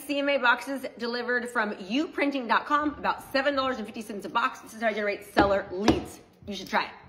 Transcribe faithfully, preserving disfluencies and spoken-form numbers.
C M A boxes delivered from you printing dot com, about seven dollars and fifty cents a box. This is how I generate seller leads. You should try it.